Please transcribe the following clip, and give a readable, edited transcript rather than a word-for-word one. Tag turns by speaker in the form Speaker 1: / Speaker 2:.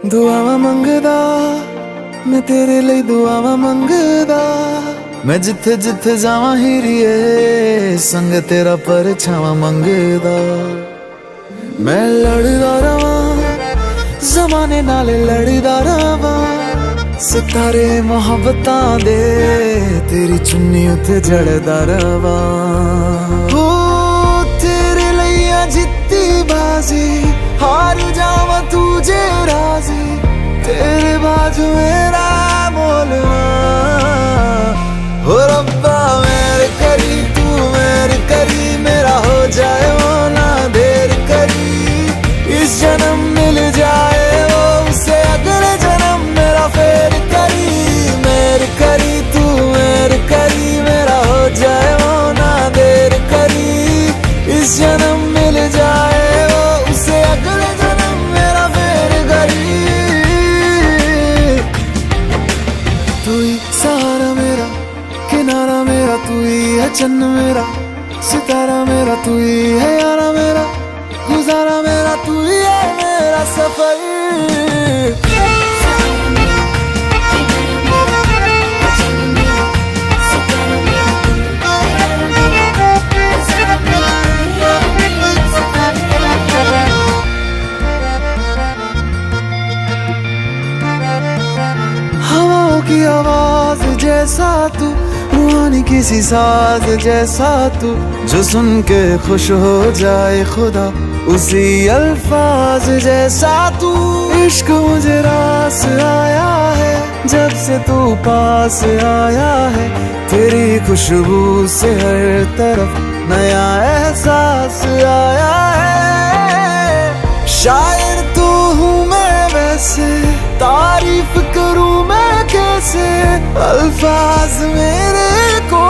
Speaker 1: दुआवां मंगदा मैं तेरे लिए, दुआवां मंगदा मैं जिथे जिथे जावां हीरिए, संग तेरा परछावां मंगदा। मैं लड़दा रवां ज़माने नाल, लड़दा रवां सितारे मोहब्बतां दे, तेरी चुन्नी उत्ते जड़दा रवां। हो तेरे लिए जित्ती बाजी, हार जावां तुझे राजी, तेरे बाजू मेरा बोलना। हो रब्बा मेरे करी, तू मेरे करी, मेरा हो जाए वो ना देर करी। इस जन्म मिल जाए वो उसे अगले जन्म मेरा फेर करी। मेरे करी तू मेरे करी, मेरा हो जाए वो ना देर करी। इस जन्म मिल जाए वो उसे अगले जन्म मेरा फेर करी। तू ही सहारा मेरा, किनारा मेरा, तू ही है चन्न मेरा, सितारा मेरा, तू ही है यारा मेरा, गुजारा मेरा, तू ही है मेरा सफर। हवाओं की आवाज जैसा तू, रूहानी किसी साज जैसा तू, जो सुन के खुश हो जाए खुदा उसी अल्फाज जैसा तू। इश्क मुझे रास आया है जब से तू पास आया है, तेरी खुशबू से हर तरफ नया एहसास आया है। शायर तू हूँ मैं वैसे, तारीफ करूँ मैं कैसे, अल्फाज मेरे को